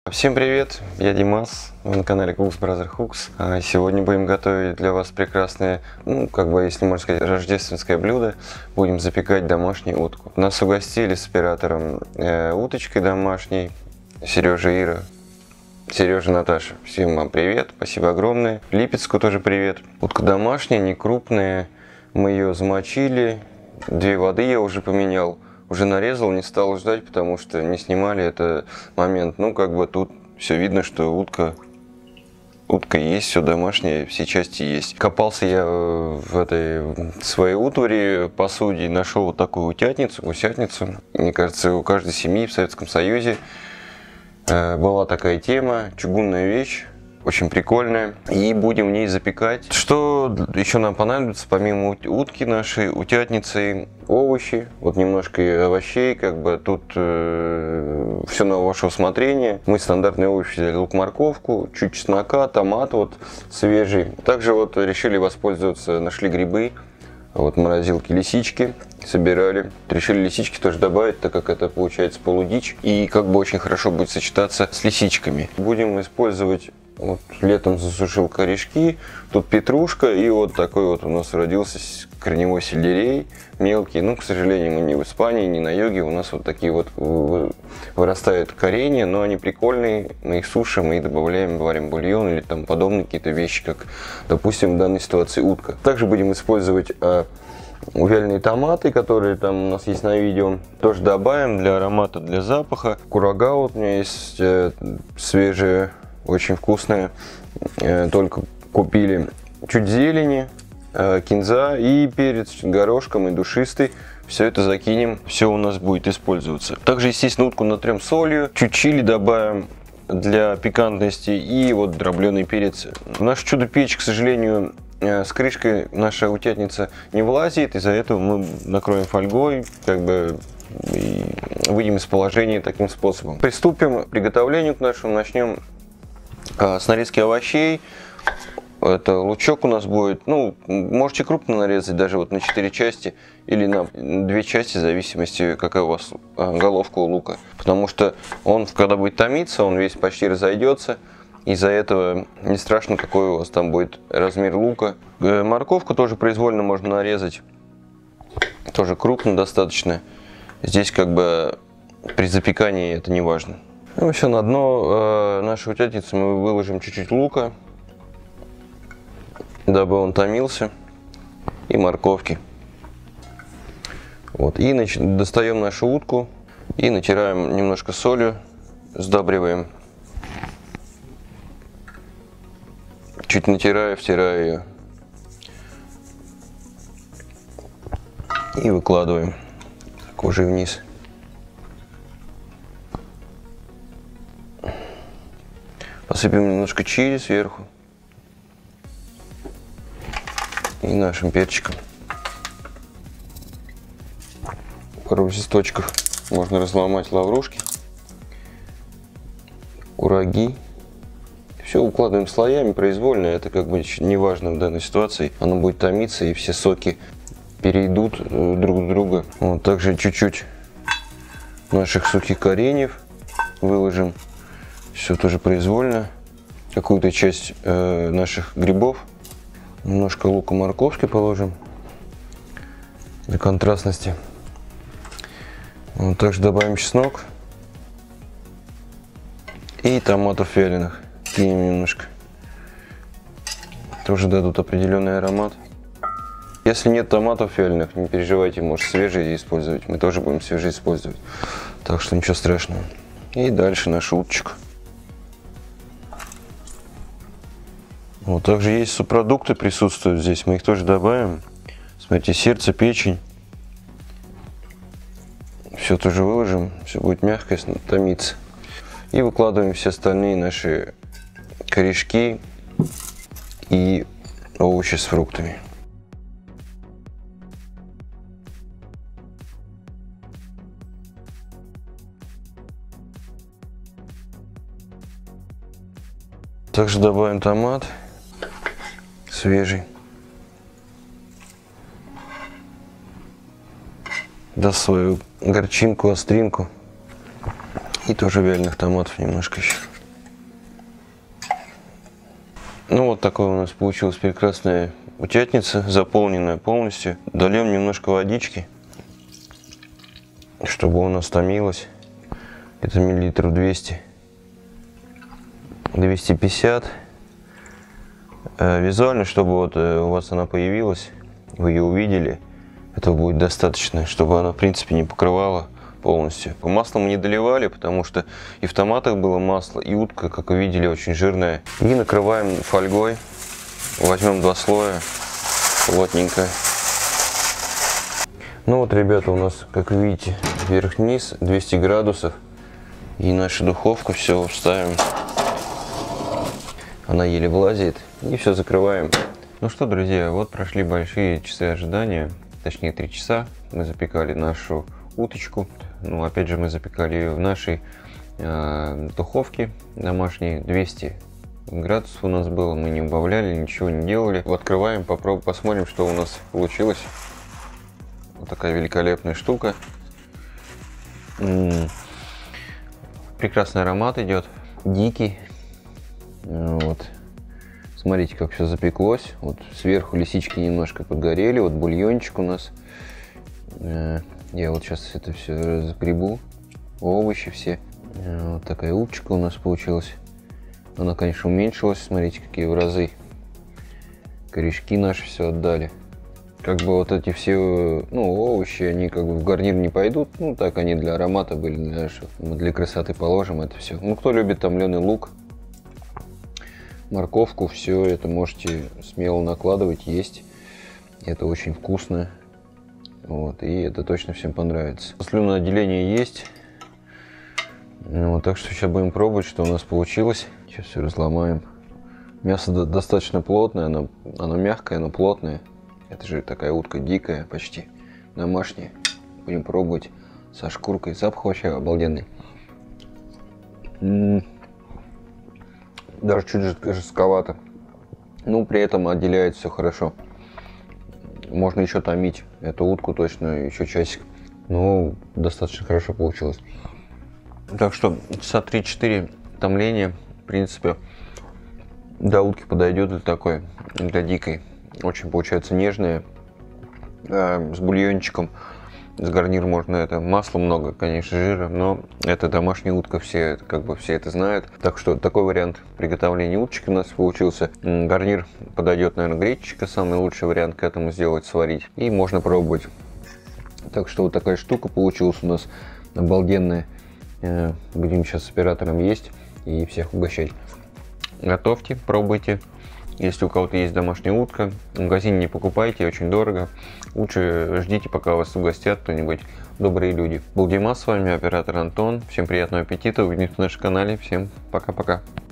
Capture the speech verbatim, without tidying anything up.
Всем привет, я Димас, вы на канале Cooks Brother Hooks. Сегодня будем готовить для вас прекрасное, ну, как бы, если можно сказать, рождественское блюдо. Будем запекать домашнюю утку. Нас угостили с оператором э, уточкой домашней, Сережа, Ира. Сережа, Наташа, всем вам привет, спасибо огромное. Липецку тоже привет. Утка домашняя, не крупная, мы ее замочили, две воды я уже поменял. Уже нарезал, не стал ждать, потому что не снимали этот момент. Ну, как бы тут все видно, что утка, утка есть, все домашнее, все части есть. Копался я в этой своей утвари, посуде, нашел вот такую утятницу, гусятницу. Мне кажется, у каждой семьи в Советском Союзе э, была такая тема, чугунная вещь. Очень прикольная. И будем в ней запекать. Что еще нам понадобится, помимо утки нашей, утятницы, овощи. Вот немножко овощей, как бы тут э, все на ваше усмотрение. Мы стандартные овощи взяли: лук, морковку, чуть чеснока, томат вот свежий. Также вот решили воспользоваться, нашли грибы. Вот морозилки, лисички собирали. Решили лисички тоже добавить, так как это получается полудичь. И как бы очень хорошо будет сочетаться с лисичками. Будем использовать... Вот летом засушил корешки, тут петрушка, и вот такой вот у нас родился корневой сельдерей мелкий. Ну, к сожалению, мы не в Испании, не на юге, у нас вот такие вот вырастают коренья, но они прикольные, мы их сушим и добавляем, варим бульон или там подобные какие-то вещи, как, допустим, в данной ситуации утка. Также будем использовать а, вяленые томаты, которые там у нас есть на видео, тоже добавим для аромата, для запаха. Курага вот у меня есть э, свежие. Очень вкусная, только купили. Чуть зелени, кинза и перец горошком и душистый. Все это закинем, все у нас будет использоваться. Также, естественно, утку натрем солью, чуть чили добавим для пикантности и вот дробленый перец. В нашу чудо-печь, к сожалению, с крышкой наша утятница не влазит, из-за этого мы накроем фольгой, как бы, и выйдем из положения таким способом. Приступим к приготовлению к нашему, начнем с нарезки овощей. Это лучок у нас будет, ну, можете крупно нарезать, даже вот на четыре части или на две части, в зависимости, какая у вас головка у лука. Потому что он, когда будет томиться, он весь почти разойдется. Из-за этого не страшно, какой у вас там будет размер лука. Морковку тоже произвольно можно нарезать, тоже крупно достаточно. Здесь как бы при запекании это не важно. Ну, все, на дно э, нашей утятницы мы выложим чуть-чуть лука, дабы он томился, и морковки. Вот, и нач... достаем нашу утку и натираем немножко солью, сдабриваем. Чуть натирая, втирая ее. И выкладываем кожей вниз. Посыпем немножко чили сверху и нашим перчиком. Пару листочков можно разломать, лаврушки, кураги. Все укладываем слоями произвольно, это как бы не важно в данной ситуации. Оно будет томиться и все соки перейдут друг в друга. Вот, также чуть-чуть наших сухих кореньев выложим. Все тоже произвольно. Какую-то часть э, наших грибов. Немножко лука, морковки положим для контрастности. Вот, также добавим чеснок. И томатов вяленых. Кинем немножко. Тоже дадут определенный аромат. Если нет томатов вяленых, не переживайте, можете свежие использовать. Мы тоже будем свежие использовать. Так что ничего страшного. И дальше наш уточек. Вот, также есть субпродукты, присутствуют здесь, мы их тоже добавим. Смотрите, сердце, печень. Все тоже выложим, все будет мягко, томиться. И выкладываем все остальные наши корешки и овощи с фруктами. Также добавим томат свежий. Даст свою горчинку, остринку. И тоже вяленых томатов немножко еще. Ну вот такая у нас получилась прекрасная утятница, заполненная полностью. Дольем немножко водички, чтобы у нас томилось. Это миллилитров двести, двести пятьдесят. Визуально, чтобы вот у вас она появилась, вы ее увидели, этого будет достаточно, чтобы она в принципе не покрывала полностью. Масло мы не доливали, потому что и в томатах было масло, и утка, как вы видели, очень жирная. И накрываем фольгой, возьмем два слоя, плотненько. Ну вот, ребята, у нас, как вы видите, вверх-вниз, двести градусов. И нашу духовку все вставим. Она еле влазит. И все закрываем. Ну что, друзья, вот прошли большие часы ожидания. Точнее, три часа. Мы запекали нашу уточку. Ну, опять же, мы запекали ее в нашей э, духовке домашней. двести градусов у нас было. Мы не убавляли, ничего не делали. Открываем, попробуем, посмотрим, что у нас получилось. Вот такая великолепная штука. М-м-м. Прекрасный аромат идет. Дикий. Вот. Смотрите, как все запеклось. Вот сверху лисички немножко подгорели. Вот бульончик у нас. Я вот сейчас это все разгребу. Овощи все. Вот такая уточка у нас получилась. Она, конечно, уменьшилась. Смотрите, какие в разы. Корешки наши все отдали. Как бы вот эти все, ну, овощи, они как бы в гарнир не пойдут. Ну, так они для аромата были. Для, мы для красоты положим это все. Ну, кто любит томленый лук, морковку, все это можете смело накладывать, есть. Это очень вкусно. Вот, и это точно всем понравится. Слюноотделение есть. Ну, вот, так что сейчас будем пробовать, что у нас получилось. Сейчас все разломаем. Мясо до достаточно плотное, оно, оно мягкое, но плотное. Это же такая утка дикая, почти домашняя. Будем пробовать со шкуркой. Запах вообще обалденный. М-м-м. Даже чуть жестковато. Ну, при этом отделяет все хорошо. Можно еще томить эту утку точно еще часик. Ну, достаточно хорошо получилось. Так что часа три-четыре томления, в принципе, до утки подойдет для такой, для дикой. Очень получается нежная, э, с бульончиком. С гарнир можно это. Масла много, конечно, жира, но это домашняя утка, все как бы все это знают. Так что такой вариант приготовления уточки у нас получился. Гарнир подойдет, наверное, гречечка, самый лучший вариант к этому сделать, сварить. И можно пробовать. Так что вот такая штука получилась у нас обалденная. Э, будем сейчас с оператором есть и всех угощать. Готовьте, пробуйте. Если у кого-то есть домашняя утка, в магазине не покупайте, очень дорого. Лучше ждите, пока вас угостят кто-нибудь, добрые люди. Был Димас, с вами оператор Антон. Всем приятного аппетита, увидимся на нашем канале. Всем пока-пока.